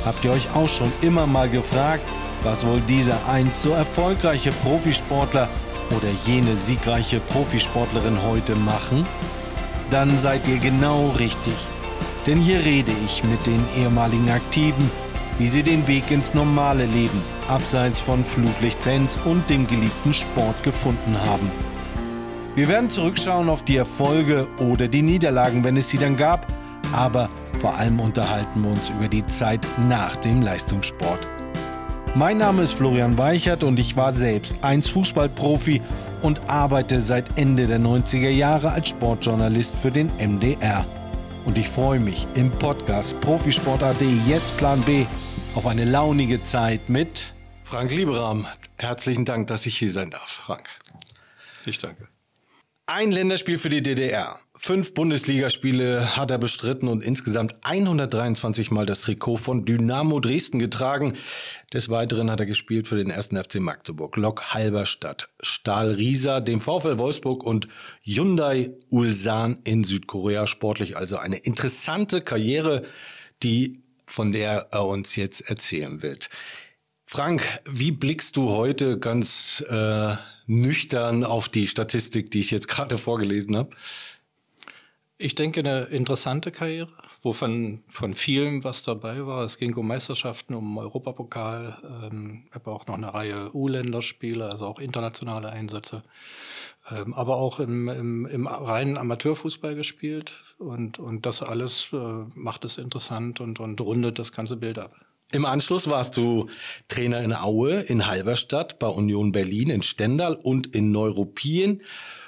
Habt ihr euch auch schon immer mal gefragt, was wohl dieser einst so erfolgreiche Profisportler oder jene siegreiche Profisportlerin heute machen? Dann seid ihr genau richtig. Denn hier rede ich mit den ehemaligen Aktiven, wie sie den Weg ins normale Leben, abseits von Flutlichtfans und dem geliebten Sport gefunden haben. Wir werden zurückschauen auf die Erfolge oder die Niederlagen, wenn es sie dann gab, aber vor allem unterhalten wir uns über die Zeit nach dem Leistungssport. Mein Name ist Florian Weichert und ich war selbst einst Fußballprofi und arbeite seit Ende der 90er Jahre als Sportjournalist für den MDR. Und ich freue mich im Podcast Profisport AD, jetzt Plan B, auf eine launige Zeit mit Frank Lieberam. Herzlichen Dank, dass ich hier sein darf, Frank. Ich danke. Ein Länderspiel für die DDR. 5 Bundesligaspiele hat er bestritten und insgesamt 123 Mal das Trikot von Dynamo Dresden getragen. Des Weiteren hat er gespielt für den 1. FC Magdeburg, Lok Halberstadt, Stahl Riesa, dem VfL Wolfsburg und Hyundai Ulsan in Südkorea. Sportlich also eine interessante Karriere, von der er uns jetzt erzählen wird. Frank, wie blickst du heute ganz nüchtern auf die Statistik, die ich jetzt gerade vorgelesen habe? Ich denke, eine interessante Karriere, wovon von vielen was dabei war. Es ging um Meisterschaften, um Europapokal, aber auch noch eine Reihe U-Länderspiele, also auch internationale Einsätze, aber auch im reinen Amateurfußball gespielt. Und das alles macht es interessant und rundet das ganze Bild ab. Im Anschluss warst du Trainer in Aue, in Halberstadt, bei Union Berlin, in Stendal und in Neuruppin.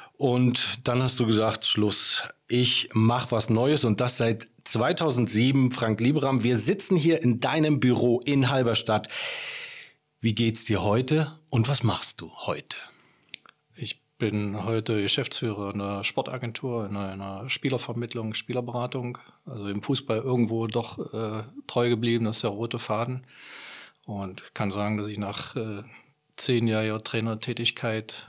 Und dann hast du gesagt, Schluss, ich mache was Neues und das seit 2007. Frank Lieberam, wir sitzen hier in deinem Büro in Halberstadt. Wie geht's dir heute und was machst du heute? Ich bin heute Geschäftsführer einer Sportagentur, in einer Spielervermittlung, Spielerberatung. Also im Fußball irgendwo doch treu geblieben, das ist der rote Faden. Und kann sagen, dass ich nach 10 Jahren Trainertätigkeit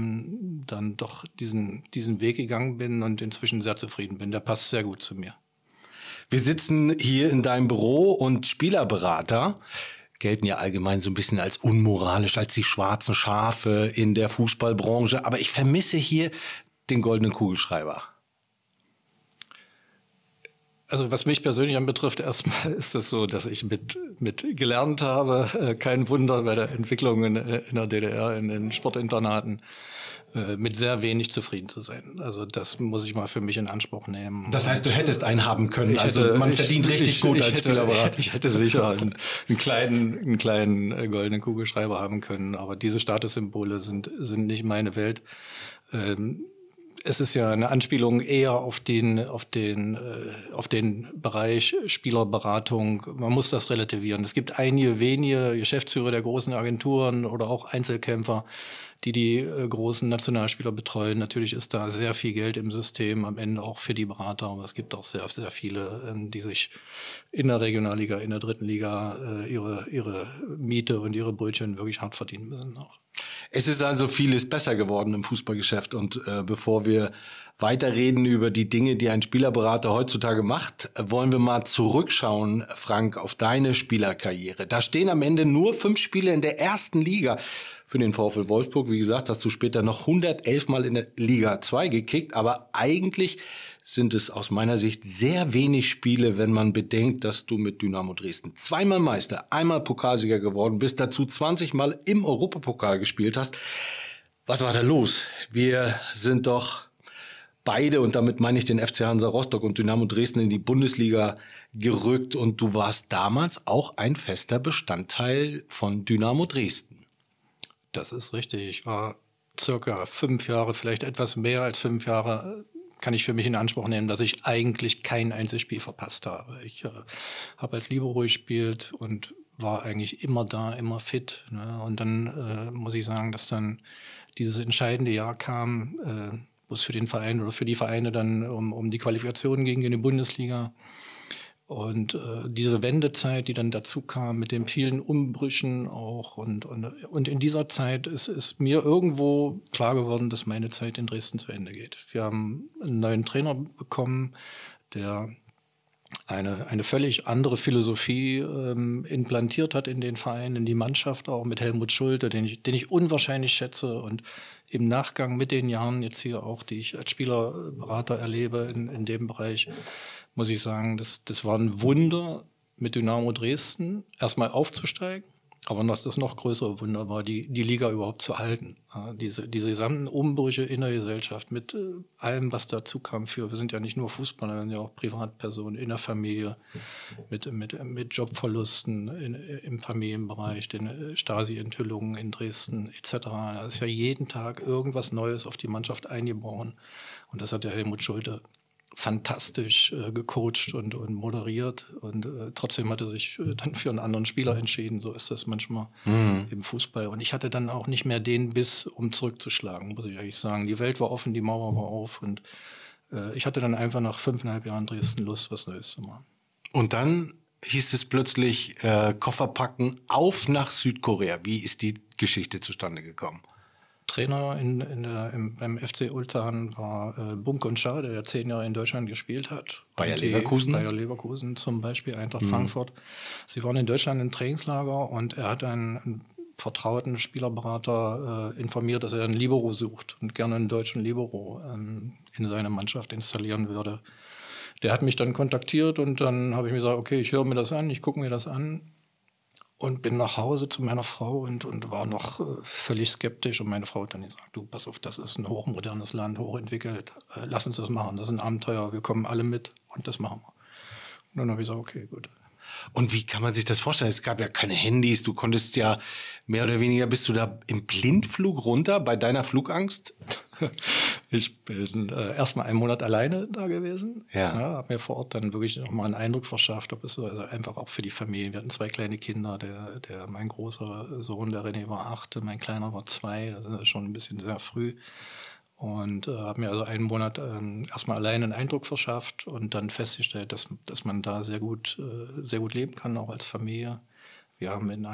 dann doch diesen Weg gegangen bin und inzwischen sehr zufrieden bin. Der passt sehr gut zu mir. Wir sitzen hier in deinem Büro und Spielerberater gelten ja allgemein so ein bisschen als unmoralisch, als die schwarzen Schafe in der Fußballbranche. Aber ich vermisse hier den goldenen Kugelschreiber. Also was mich persönlich anbetrifft, erstmal ist es so, dass ich mit gelernt habe, kein Wunder bei der Entwicklung in der DDR, in den Sportinternaten, mit sehr wenig zufrieden zu sein. Also das muss ich mal für mich in Anspruch nehmen. Das heißt, du hättest einen haben können. Man verdient richtig gut als Spielerberater. Ich hätte sicher einen kleinen goldenen Kugelschreiber haben können, aber diese Statussymbole sind nicht meine Welt. Es ist ja eine Anspielung eher auf den Bereich Spielerberatung. Man muss das relativieren. Es gibt einige wenige Geschäftsführer der großen Agenturen oder auch Einzelkämpfer, die großen Nationalspieler betreuen. Natürlich ist da sehr viel Geld im System, am Ende auch für die Berater. Aber es gibt auch sehr, sehr viele, die sich in der Regionalliga, in der dritten Liga ihre Miete und ihre Brötchen wirklich hart verdienen müssen auch. Es ist also vieles besser geworden im Fußballgeschäft. Und bevor wir weiterreden über die Dinge, die ein Spielerberater heutzutage macht, wollen wir mal zurückschauen, Frank, auf deine Spielerkarriere. Da stehen am Ende nur 5 Spiele in der ersten Liga für den VfL Wolfsburg. Wie gesagt, hast du später noch 111 Mal in der Liga 2 gekickt. Aber eigentlich sind es aus meiner Sicht sehr wenig Spiele, wenn man bedenkt, dass du mit Dynamo Dresden 2-mal Meister, 1-mal Pokalsieger geworden bist, dazu 20 Mal im Europapokal gespielt hast. Was war da los? Wir sind doch beide, und damit meine ich den FC Hansa Rostock und Dynamo Dresden, in die Bundesliga gerückt. Und du warst damals auch ein fester Bestandteil von Dynamo Dresden. Das ist richtig. Ich war circa 5 Jahre, vielleicht etwas mehr als 5 Jahre, kann ich für mich in Anspruch nehmen, dass ich eigentlich kein Einzelspiel verpasst habe. Ich habe als Libero gespielt und war eigentlich immer da, immer fit. Ne? Und dann muss ich sagen, dass dann dieses entscheidende Jahr kam, wo es für den Verein oder für die Vereine dann um die Qualifikation ging in die Bundesliga. Und diese Wendezeit, die dann dazu kam mit den vielen Umbrüchen auch und in dieser Zeit ist mir irgendwo klar geworden, dass meine Zeit in Dresden zu Ende geht. Wir haben einen neuen Trainer bekommen, der eine völlig andere Philosophie implantiert hat in den Verein, in die Mannschaft, auch mit Helmut Schulte, den ich unwahrscheinlich schätze. Und im Nachgang mit den Jahren jetzt hier auch, die ich als Spielerberater erlebe in dem Bereich, muss ich sagen, das war ein Wunder, mit Dynamo Dresden erstmal aufzusteigen. Aber das noch größere Wunder war, die Liga überhaupt zu halten. Ja, diese gesamten Umbrüche in der Gesellschaft mit allem, was dazu kam. Wir sind ja nicht nur Fußballer, wir sind ja auch Privatpersonen in der Familie, mit Jobverlusten im Familienbereich, den Stasi-Enthüllungen in Dresden etc. Da ist ja jeden Tag irgendwas Neues auf die Mannschaft eingebrochen. Und das hat der Helmut Schulte fantastisch gecoacht und moderiert und trotzdem hat er sich dann für einen anderen Spieler entschieden. So ist das manchmal im Fußball. Und ich hatte dann auch nicht mehr den Biss, um zurückzuschlagen, muss ich ehrlich sagen. Die Welt war offen, die Mauer war auf und ich hatte dann einfach nach 5,5 Jahren Dresden Lust, was Neues zu machen. Und dann hieß es plötzlich Koffer packen, auf nach Südkorea. Wie ist die Geschichte zustande gekommen? Trainer beim FC Ulsan war Bunko Cha, der ja 10 Jahre in Deutschland gespielt hat. Bayer Leverkusen zum Beispiel, Eintracht Frankfurt. Sie waren in Deutschland im Trainingslager und er hat einen vertrauten Spielerberater informiert, dass er einen Libero sucht und gerne einen deutschen Libero in seine Mannschaft installieren würde. Der hat mich dann kontaktiert und dann habe ich mir gesagt, okay, ich höre mir das an, ich gucke mir das an. Und bin nach Hause zu meiner Frau und war noch völlig skeptisch. Und meine Frau hat dann gesagt, du, pass auf, das ist ein hochmodernes Land, hochentwickelt. Lass uns das machen, das ist ein Abenteuer, wir kommen alle mit und das machen wir. Und dann habe ich gesagt, okay, gut. Und wie kann man sich das vorstellen? Es gab ja keine Handys, du konntest ja mehr oder weniger, bist du da im Blindflug runter bei deiner Flugangst? Ich bin erst mal einen Monat alleine da gewesen. Ja, habe mir vor Ort dann wirklich noch mal einen Eindruck verschafft, ob es also einfach auch für die Familie. Wir hatten 2 kleine Kinder. Mein großer Sohn, der René, war 8, mein kleiner war 2. Das ist schon ein bisschen sehr früh. Und habe mir also einen Monat erstmal alleine einen Eindruck verschafft und dann festgestellt, dass man da sehr gut leben kann, auch als Familie. Wir haben in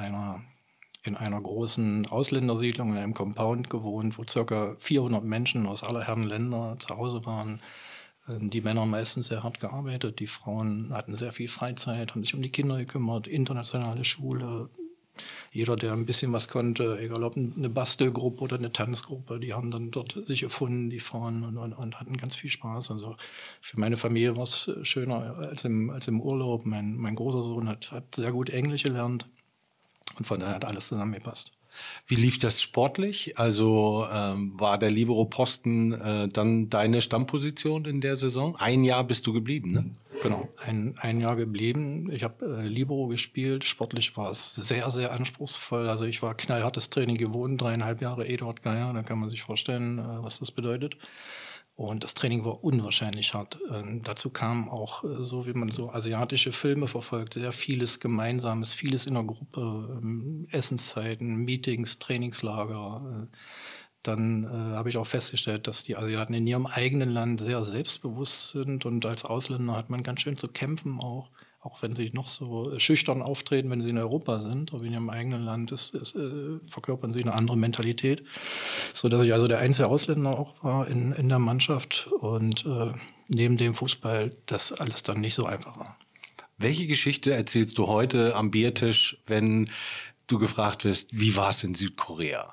einer großen Ausländersiedlung, in einem Compound gewohnt, wo ca. 400 Menschen aus aller Herren Länder zu Hause waren. Die Männer meistens sehr hart gearbeitet, die Frauen hatten sehr viel Freizeit, haben sich um die Kinder gekümmert, internationale Schule. Jeder, der ein bisschen was konnte, egal ob eine Bastelgruppe oder eine Tanzgruppe, die haben dann dort sich erfunden, die Frauen, und hatten ganz viel Spaß. Also für meine Familie war es schöner als im Urlaub. Mein großer Sohn hat sehr gut Englisch gelernt und von daher hat alles zusammengepasst. Wie lief das sportlich? Also war der Libero-Posten dann deine Stammposition in der Saison? 1 Jahr bist du geblieben, ne? Genau, ein Jahr geblieben. Ich habe Libero gespielt. Sportlich war es sehr, sehr anspruchsvoll. Also ich war knallhartes Training gewohnt, 3,5 Jahre Eduard Geier. Da kann man sich vorstellen, was das bedeutet. Und das Training war unwahrscheinlich hart. Dazu kam auch, so wie man so asiatische Filme verfolgt, sehr vieles Gemeinsames, vieles in der Gruppe, Essenszeiten, Meetings, Trainingslager. Dann habe ich auch festgestellt, dass die Asiaten in ihrem eigenen Land sehr selbstbewusst sind und als Ausländer hat man ganz schön zu kämpfen auch wenn sie noch so schüchtern auftreten, wenn sie in Europa sind, aber in ihrem eigenen Land verkörpern sie eine andere Mentalität, sodass ich also der einzige Ausländer auch war in der Mannschaft und neben dem Fußball das alles dann nicht so einfach war. Welche Geschichte erzählst du heute am Biertisch, wenn du gefragt wirst, wie war es in Südkorea?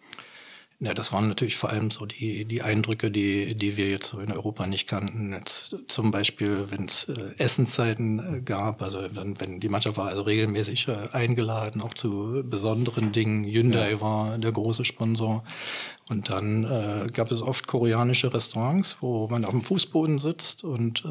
Ja, das waren natürlich vor allem so die Eindrücke, die wir jetzt so in Europa nicht kannten. Jetzt zum Beispiel, wenn es Essenszeiten gab, also wenn die Mannschaft war also regelmäßig eingeladen, auch zu besonderen Dingen. Hyundai war der große Sponsor. Und dann gab es oft koreanische Restaurants, wo man auf dem Fußboden sitzt und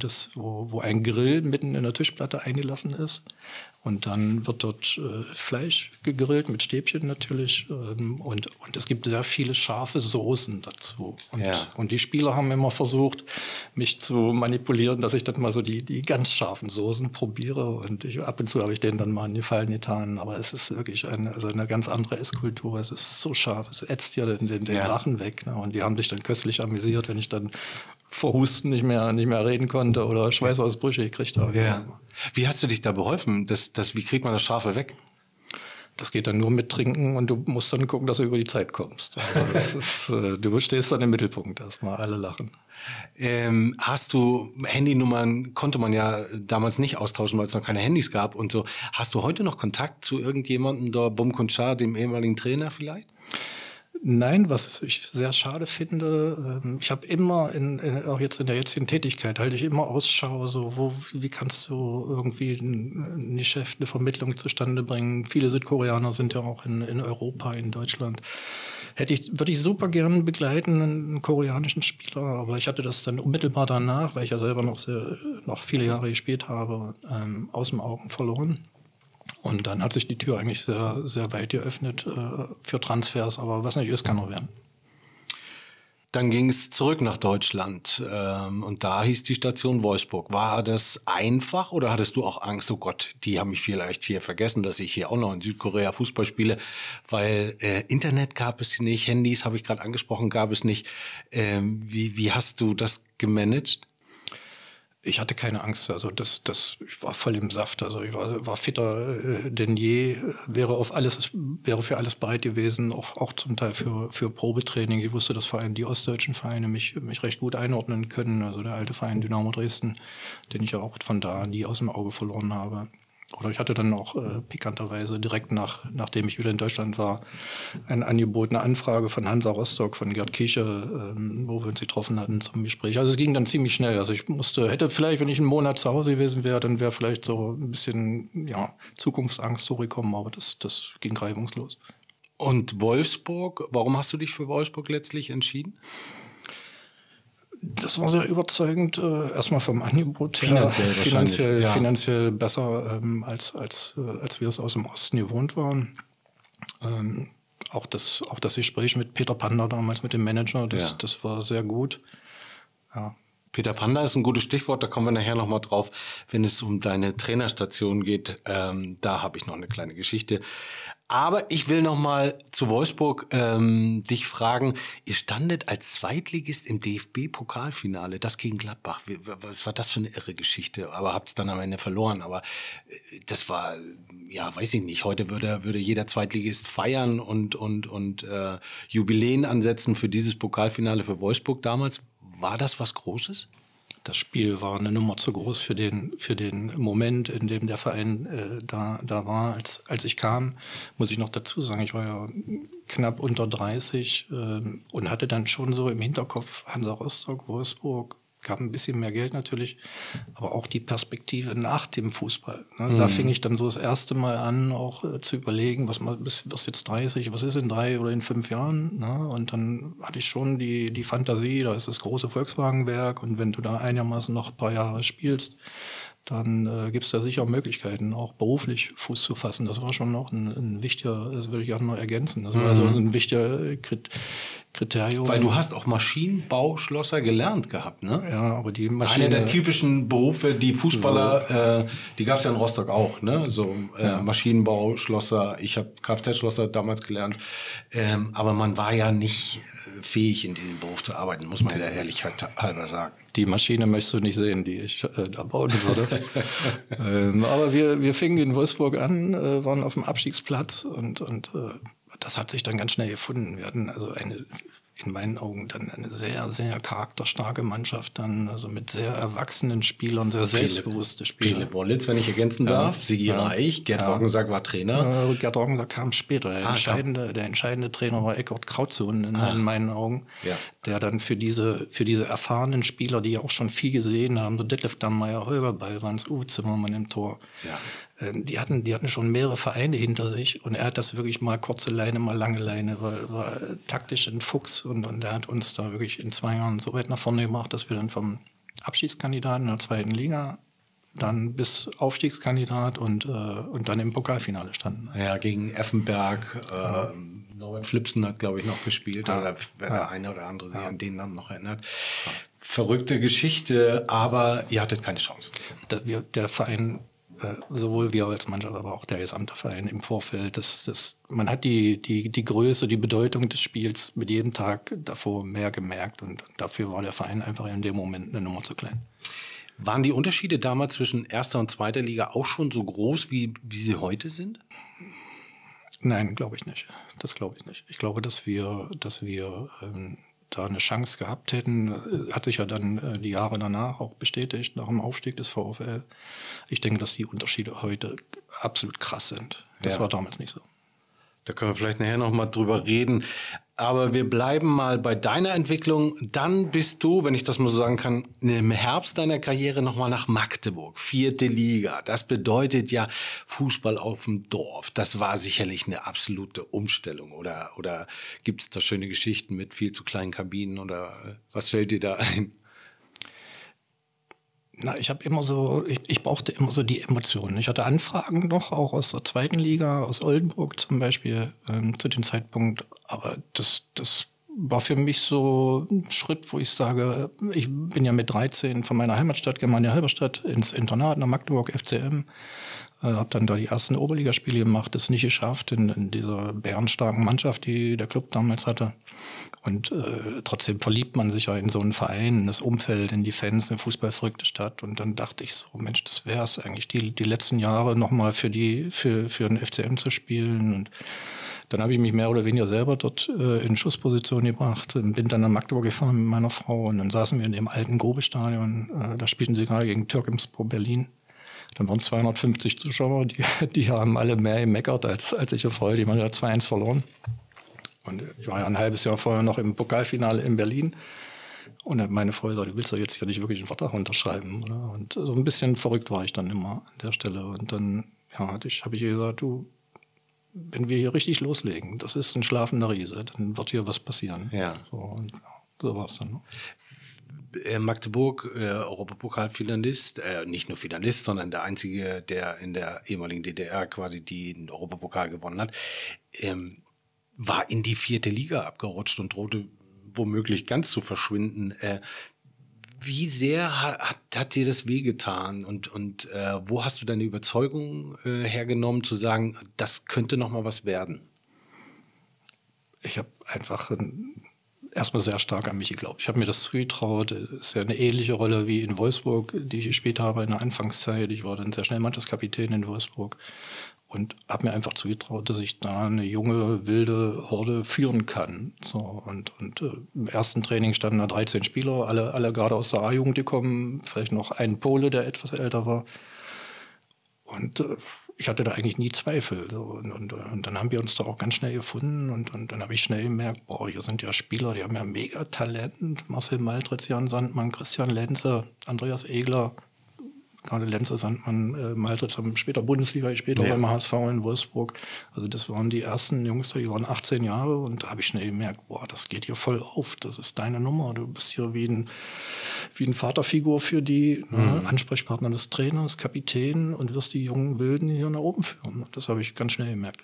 wo ein Grill mitten in der Tischplatte eingelassen ist. Und dann wird dort Fleisch gegrillt, mit Stäbchen natürlich. Und es gibt sehr viele scharfe Soßen dazu. Und die Spieler haben immer versucht, mich zu manipulieren, dass ich dann mal so die ganz scharfen Soßen probiere. Und ab und zu habe ich denen dann mal einen Gefallen getan. Aber es ist wirklich eine ganz andere Esskultur. Es ist so scharf, es ätzt dir den Rachen weg. Ne? Und die haben sich dann köstlich amüsiert, wenn ich dann vor Husten nicht mehr reden konnte oder Schweißausbrüche gekriegt habe. Ja. Wie hast du dich da beholfen? Wie kriegt man das Scharfe weg? Das geht dann nur mit Trinken und du musst dann gucken, dass du über die Zeit kommst. Also du stehst dann im Mittelpunkt, erstmal alle lachen. Hast du Handynummern, konnte man ja damals nicht austauschen, weil es noch keine Handys gab und so. Hast du heute noch Kontakt zu irgendjemandem, da Bom Konchar, dem ehemaligen Trainer vielleicht? Nein, was ich sehr schade finde, ich habe immer, auch jetzt in der jetzigen Tätigkeit, halte ich immer Ausschau, so wie kannst du irgendwie ein Geschäft, eine Vermittlung zustande bringen. Viele Südkoreaner sind ja auch in Europa, in Deutschland. Würde ich super gerne begleiten, einen koreanischen Spieler, aber ich hatte das dann unmittelbar danach, weil ich ja selber noch viele Jahre gespielt habe, aus den Augen verloren. Und dann hat sich die Tür eigentlich sehr, sehr weit geöffnet für Transfers, aber was nicht ist, kann noch werden. Dann ging es zurück nach Deutschland und da hieß die Station Wolfsburg. War das einfach oder hattest du auch Angst, oh Gott, die haben mich vielleicht hier vergessen, dass ich hier auch noch in Südkorea Fußball spiele, weil Internet gab es nicht, Handys habe ich gerade angesprochen, gab es nicht. Wie hast du das gemanagt? Ich hatte keine Angst, also ich war voll im Saft, also ich war fitter denn je, wäre für alles bereit gewesen, auch zum Teil für Probetraining. Ich wusste, dass vor allem die ostdeutschen Vereine mich recht gut einordnen können, also der alte Verein Dynamo Dresden, den ich ja auch von da nie aus dem Auge verloren habe. Oder ich hatte dann auch pikanterweise direkt nachdem ich wieder in Deutschland war, ein Angebot, eine Anfrage von Hansa Rostock, von Gerd Kiesche, wo wir uns getroffen hatten zum Gespräch. Also es ging dann ziemlich schnell. Also hätte vielleicht, wenn ich einen Monat zu Hause gewesen wäre, dann wäre vielleicht so ein bisschen Zukunftsangst hochgekommen, aber das ging reibungslos. Und Wolfsburg, warum hast du dich für Wolfsburg letztlich entschieden? Das war sehr überzeugend, erstmal vom Angebot her. Finanziell besser, als wir es aus dem Osten gewohnt waren. Auch das Gespräch mit Peter Panda damals, mit dem Manager, das war sehr gut. Ja. Peter Panda ist ein gutes Stichwort, da kommen wir nachher nochmal drauf, wenn es um deine Trainerstation geht. Da habe ich noch eine kleine Geschichte. Aber ich will nochmal zu Wolfsburg dich fragen, ihr standet als Zweitligist im DFB-Pokalfinale, das gegen Gladbach. Was war das für eine irre Geschichte? Aber habt es dann am Ende verloren. Aber das war, weiß ich nicht, heute würde jeder Zweitligist feiern und Jubiläen ansetzen für dieses Pokalfinale für Wolfsburg damals. War das was Großes? Das Spiel war eine Nummer zu groß für den Moment, in dem der Verein da war. Als ich kam, muss ich noch dazu sagen, ich war ja knapp unter 30 und hatte dann schon so im Hinterkopf Hansa Rostock, Wolfsburg, gab ein bisschen mehr Geld natürlich, aber auch die Perspektive nach dem Fußball. Ne? Da fing ich dann so das erste Mal an, auch zu überlegen, was jetzt 30, was ist in 3 oder in 5 Jahren? Ne? Und dann hatte ich schon die Fantasie, da ist das große Volkswagenwerk und wenn du da einigermaßen noch ein paar Jahre spielst, dann gibt es da sicher Möglichkeiten, auch beruflich Fuß zu fassen. Das war schon noch ein wichtiger, das würde ich auch noch ergänzen, das war also ein wichtiger Kriterium. Weil du hast auch Maschinenbauschlosser gelernt gehabt, ne? Ja, aber die Maschine... Einer der typischen Berufe, die Fußballer, die gab es ja in Rostock auch, ne? So Maschinenbauschlosser, ich habe Kfz-Schlosser damals gelernt, aber man war ja nicht fähig, in diesem Beruf zu arbeiten, muss man ja der Ehrlichkeit halber sagen. Die Maschine möchtest du nicht sehen, die ich da bauen würde. Aber wir fingen in Wolfsburg an, waren auf dem Abstiegsplatz und das hat sich dann ganz schnell gefunden. Wir hatten also in meinen Augen dann eine sehr, sehr charakterstarke Mannschaft, dann also mit sehr erwachsenen Spielern, sehr selbstbewusste Spieler. Philipp Wollitz, wenn ich ergänzen darf, Sigi Reich, Gerd Roggensack war Trainer. Gerd Roggensack kam später. Der entscheidende Trainer war Eckart Krautsohn in meinen Augen, der dann für diese erfahrenen Spieler, die ja auch schon viel gesehen haben, so Detlef Dammeier, Holger Ballwanz, Uwe Zimmermann im Tor, die hatten schon mehrere Vereine hinter sich und er hat das wirklich mal kurze Leine, mal lange Leine, war taktisch ein Fuchs und er hat uns da wirklich in 2 Jahren so weit nach vorne gebracht, dass wir dann vom Abstiegskandidaten in der 2. Liga dann bis Aufstiegskandidat und dann im Pokalfinale standen. Ja, gegen Effenberg, Norbert Flipsen hat, glaube ich, noch gespielt, oder wenn der eine oder andere sich an den Namen noch erinnert. Verrückte Geschichte, aber ihr hattet keine Chance. Der Verein, sowohl wir als Mannschaft, aber auch der gesamte Verein im Vorfeld, man hat die Größe, die Bedeutung des Spiels mit jedem Tag davor mehr gemerkt und dafür war der Verein einfach in dem Moment eine Nummer zu klein. Waren die Unterschiede damals zwischen 1. und 2. Liga auch schon so groß, wie sie heute sind? Nein, glaube ich nicht. Das glaube ich nicht. Ich glaube, dass wir da eine Chance gehabt hätten, hat sich ja dann die Jahre danach auch bestätigt, nach dem Aufstieg des VfL. Ich denke, dass die Unterschiede heute absolut krass sind. Das war damals nicht so. Da können wir vielleicht nachher noch mal drüber reden. Aber wir bleiben mal bei deiner Entwicklung. Dann bist du, wenn ich das mal so sagen kann, im Herbst deiner Karriere noch mal nach Magdeburg, 4. Liga. Das bedeutet ja Fußball auf dem Dorf. Das war sicherlich eine absolute Umstellung. Oder gibt es da schöne Geschichten mit viel zu kleinen Kabinen? Oder was fällt dir da ein? Na, ich brauchte immer so die Emotionen. Ich hatte Anfragen noch, auch aus der 2. Liga, aus Oldenburg zum Beispiel, zu dem Zeitpunkt. Aber das war für mich so ein Schritt, wo ich sage, ich bin ja mit 13 von meiner Heimatstadt, Gemeinde Halberstadt, ins Internat nach Magdeburg, FCM. Habe dann da die ersten Oberligaspiele gemacht, das nicht geschafft in dieser bärenstarken Mannschaft, die der Club damals hatte. Und trotzdem verliebt man sich ja in so einen Verein, in das Umfeld, in die Fans, eine fußballverrückte Stadt. Und dann dachte ich so, Mensch, das wäre es eigentlich, die letzten Jahre nochmal für den FCM zu spielen. Und dann habe ich mich mehr oder weniger selber dort in Schussposition gebracht. Bin dann nach Magdeburg gefahren mit meiner Frau und dann saßen wir in dem alten Gobe-Stadion. Da spielten sie gerade gegen Türkimspor Berlin. Dann waren 250 Zuschauer, die haben alle mehr gemeckert als ich gefreut. Die haben ja 2-1 verloren. Und ich war ja ein halbes Jahr vorher noch im Pokalfinale in Berlin. Und meine Frau sagte, du willst doch jetzt ja nicht wirklich einen Vertrag unterschreiben, oder? Und so ein bisschen verrückt war ich dann immer an der Stelle. Und dann habe ich gesagt, du, wenn wir hier richtig loslegen, das ist ein schlafender Riese, dann wird hier was passieren. Ja. So war es dann. Magdeburg, Europapokal-Finalist, nicht nur Finalist, sondern der einzige, der in der ehemaligen DDR quasi den Europapokal gewonnen hat, war in die 4. Liga abgerutscht und drohte womöglich ganz zu verschwinden. Wie sehr hat dir das wehgetan und wo hast du deine Überzeugung hergenommen, zu sagen, das könnte noch mal was werden? Ich habe einfach erstmal sehr stark an mich geglaubt. Ich habe mir das zugetraut. Das ist ja eine ähnliche Rolle wie in Wolfsburg, die ich gespielt habe in der Anfangszeit. Ich war dann sehr schnell Mannschaftskapitän in Wolfsburg und habe mir einfach zugetraut, dass ich da eine junge, wilde Horde führen kann. So, und im ersten Training standen da 13 Spieler, alle gerade aus der A-Jugend gekommen, vielleicht noch ein Pole, der etwas älter war. Und ich hatte da eigentlich nie Zweifel. So. Und dann haben wir uns da auch ganz schnell gefunden und dann habe ich schnell gemerkt, hier sind ja Spieler, die haben ja mega Talent. Marcel Maltritz, Jan Sandmann, Christian Lenze, Andreas Egler. Gerade Lenze, Sandmann, Maltritz haben später Bundesliga gespielt, auch beim HSV in Wolfsburg. Also das waren die ersten Jungs, die waren 18 Jahre und da habe ich schnell gemerkt, das geht hier voll auf, das ist deine Nummer. Du bist hier wie ein Vaterfigur für die, Ansprechpartner des Trainers, Kapitän und wirst die jungen Wilden hier nach oben führen. Das habe ich ganz schnell gemerkt.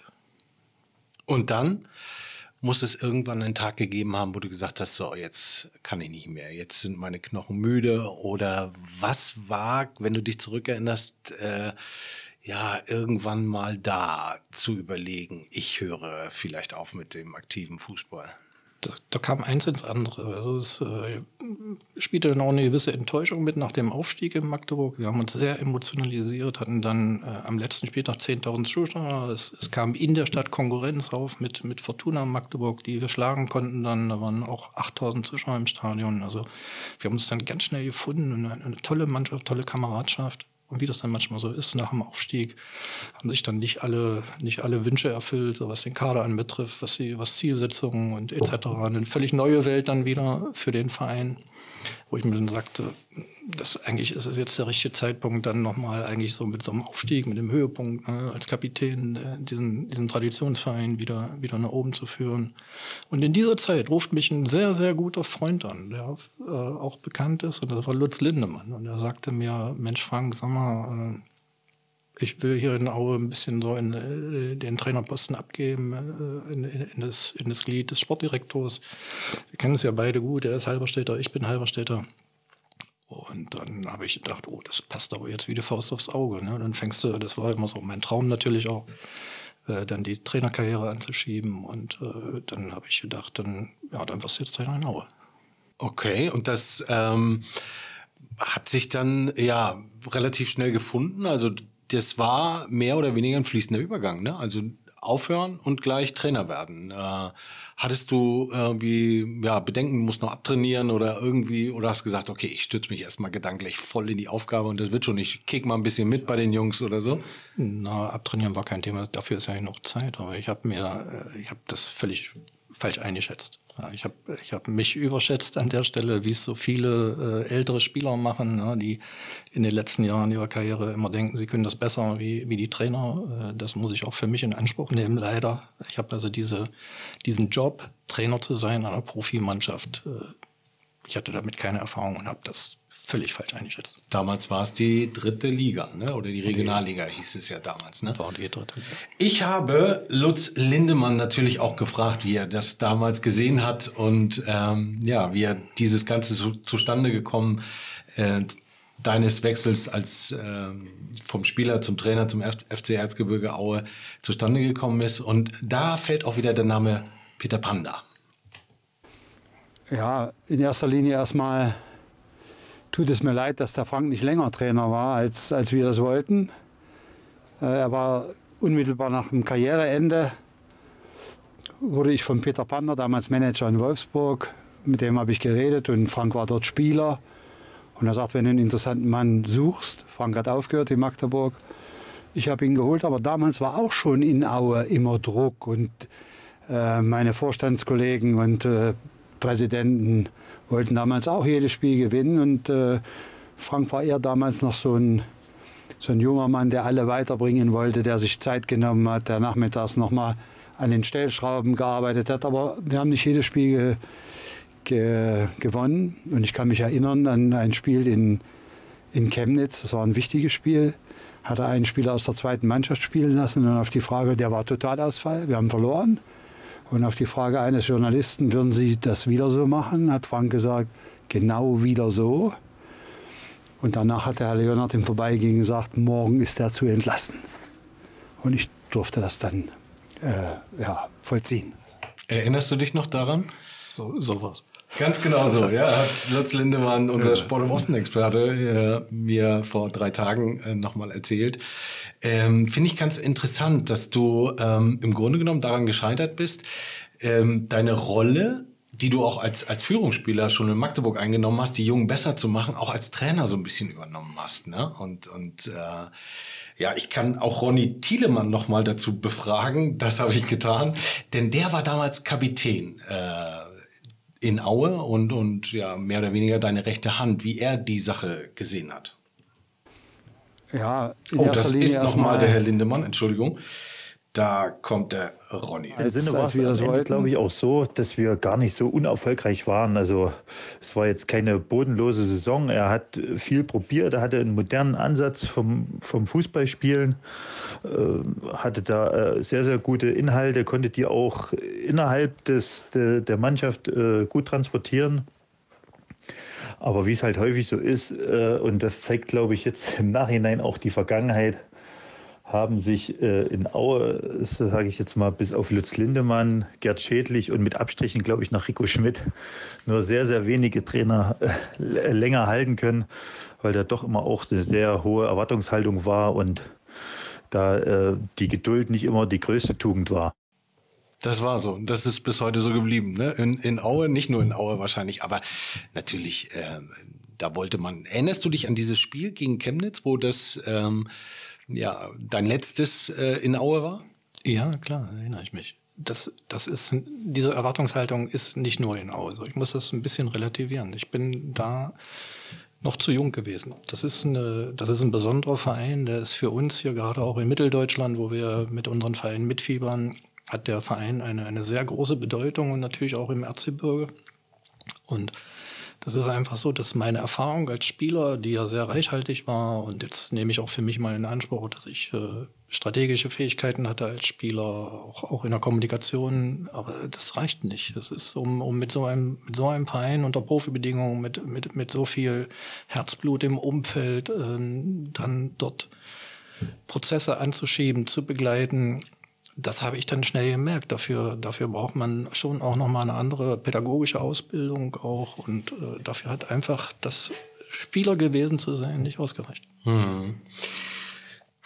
Und dann muss es irgendwann einen Tag gegeben haben, wo du gesagt hast, so, jetzt kann ich nicht mehr, jetzt sind meine Knochen müde, oder was war, wenn du dich zurückerinnerst, irgendwann mal da zu überlegen, ich höre vielleicht auf mit dem aktiven Fußball? Da kam eins ins andere. Also es spielte dann auch eine gewisse Enttäuschung mit nach dem Aufstieg in Magdeburg. Wir haben uns sehr emotionalisiert, hatten dann am letzten Spieltag 10.000 Zuschauer. Es kam in der Stadt Konkurrenz auf mit Fortuna Magdeburg, die wir schlagen konnten dann. Da waren auch 8.000 Zuschauer im Stadion. Also wir haben uns dann ganz schnell gefunden. Eine tolle Mannschaft, tolle Kameradschaft. Und wie das dann manchmal so ist, nach dem Aufstieg haben sich dann nicht alle Wünsche erfüllt, so was den Kader anbetrifft, was Zielsetzungen und etc. Eine völlig neue Welt dann wieder für den Verein, wo ich mir dann sagte, eigentlich ist es jetzt der richtige Zeitpunkt, dann nochmal eigentlich so mit so einem Aufstieg, mit dem Höhepunkt als Kapitän diesen Traditionsverein wieder nach oben zu führen. Und in dieser Zeit ruft mich ein sehr, sehr guter Freund an, der auch bekannt ist, und das war Lutz Lindemann. Und er sagte mir, Mensch Frank, sag mal, ich will hier in Aue ein bisschen so den Trainerposten abgeben, in das Glied des Sportdirektors. Wir kennen es ja beide gut, er ist Halberstädter, ich bin Halberstädter. Und dann habe ich gedacht, das passt aber jetzt wie die Faust aufs Auge. Ne? Dann fängst du, das war immer so mein Traum natürlich auch, dann die Trainerkarriere anzuschieben. Und dann habe ich gedacht, dann wirst du jetzt Trainer in Aue. Okay, und das hat sich dann relativ schnell gefunden. Also das war mehr oder weniger ein fließender Übergang. Ne? Also aufhören und gleich Trainer werden. Hattest du irgendwie Bedenken, musst noch abtrainieren oder irgendwie, oder hast gesagt, okay, ich stütze mich erstmal gedanklich voll in die Aufgabe und das wird schon, ich kick mal ein bisschen mit bei den Jungs oder so? Na, abtrainieren war kein Thema, dafür ist ja noch Zeit, aber ich habe das völlig falsch eingeschätzt. Ja, ich hab mich überschätzt an der Stelle, wie es so viele ältere Spieler machen, ne, die in den letzten Jahren ihrer Karriere immer denken, sie können das besser wie die Trainer. Das muss ich auch für mich in Anspruch nehmen, leider. Ich habe also diesen Job, Trainer zu sein einer Profimannschaft, ich hatte damit keine Erfahrung und habe das völlig falsch eingeschätzt. Damals war es die 3. Liga, ne? Oder die Regionalliga hieß es ja damals. Ne? War die 3. Liga. Ich habe Lutz Lindemann natürlich auch gefragt, wie er das damals gesehen hat und wie er dieses Ganze zustande gekommen deines Wechsels als vom Spieler zum Trainer zum FC Erzgebirge Aue zustande gekommen ist. Und da fällt auch wieder der Name Peter Panda. Ja, in erster Linie erstmal tut es mir leid, dass der Frank nicht länger Trainer war, als wir das wollten. Er war unmittelbar nach dem Karriereende, wurde ich von Peter Panda, damals Manager in Wolfsburg, mit dem habe ich geredet und Frank war dort Spieler. Und er sagt, wenn du einen interessanten Mann suchst, Frank hat aufgehört in Magdeburg, ich habe ihn geholt, aber damals war auch schon in Aue immer Druck und meine Vorstandskollegen und Präsidenten wollten damals auch jedes Spiel gewinnen und Frank war eher damals noch so ein junger Mann, der alle weiterbringen wollte, der sich Zeit genommen hat, der nachmittags noch mal an den Stellschrauben gearbeitet hat. Aber wir haben nicht jedes Spiel gewonnen und ich kann mich erinnern an ein Spiel in Chemnitz, das war ein wichtiges Spiel, hat er einen Spieler aus der 2. Mannschaft spielen lassen und auf die Frage, der war Totalausfall, wir haben verloren. Und auf die Frage eines Journalisten, würden Sie das wieder so machen, hat Frank gesagt, genau wieder so. Und danach hat der Herr Leonhard im Vorbeigehen gesagt, morgen ist er zu entlassen. Und ich durfte das dann vollziehen. Erinnerst du dich noch daran? Sowas. Ganz genau so, ja. Hat Lutz Lindemann, unser Sport im Osten-Experte, mir vor 3 Tagen nochmal erzählt. Finde ich ganz interessant, dass du im Grunde genommen daran gescheitert bist, deine Rolle, die du auch als Führungsspieler schon in Magdeburg eingenommen hast, die Jungen besser zu machen, auch als Trainer so ein bisschen übernommen hast. Ne? Und ich kann auch Ronny Thielemann nochmal dazu befragen, das habe ich getan, denn der war damals Kapitän in Aue und mehr oder weniger deine rechte Hand, wie er die Sache gesehen hat. Ja, das ist nochmal der Herr Lindemann, Entschuldigung. Da kommt der Ronny. Der Sinne war es, glaube ich, auch so, dass wir gar nicht so unerfolgreich waren. Also es war jetzt keine bodenlose Saison. Er hat viel probiert, er hatte einen modernen Ansatz vom Fußballspielen, hatte da sehr, sehr gute Inhalte, konnte die auch innerhalb der Mannschaft gut transportieren. Aber wie es halt häufig so ist, und das zeigt, glaube ich, jetzt im Nachhinein auch die Vergangenheit, haben sich in Aue, sage ich jetzt mal, bis auf Lutz Lindemann, Gerd Schädlich und mit Abstrichen, glaube ich, nach Rico Schmidt, nur sehr, sehr wenige Trainer länger halten können, weil da doch immer auch eine sehr hohe Erwartungshaltung war und da die Geduld nicht immer die größte Tugend war. Das war so. Das ist bis heute so geblieben. Ne? In Aue, nicht nur in Aue wahrscheinlich, aber natürlich, da wollte man. Erinnerst du dich an dieses Spiel gegen Chemnitz, wo das dein letztes in Aue war? Ja, klar, erinnere ich mich. Diese Erwartungshaltung ist nicht nur in Aue so. Ich muss das ein bisschen relativieren. Ich bin da noch zu jung gewesen. Das ist ein besonderer Verein, der ist für uns hier gerade auch in Mitteldeutschland, wo wir mit unseren Vereinen mitfiebern, hat der Verein eine sehr große Bedeutung und natürlich auch im Erzgebirge. Und das ist einfach so, dass meine Erfahrung als Spieler, die ja sehr reichhaltig war, und jetzt nehme ich auch für mich mal in Anspruch, dass ich strategische Fähigkeiten hatte als Spieler, auch in der Kommunikation, aber das reicht nicht. Das ist, um mit so einem Verein unter Profibedingungen, mit so viel Herzblut im Umfeld, dann dort Prozesse anzuschieben, zu begleiten. Das habe ich dann schnell gemerkt. Dafür braucht man schon auch nochmal eine andere pädagogische Ausbildung auch. Und dafür hat einfach das Spieler gewesen zu sein nicht ausgereicht.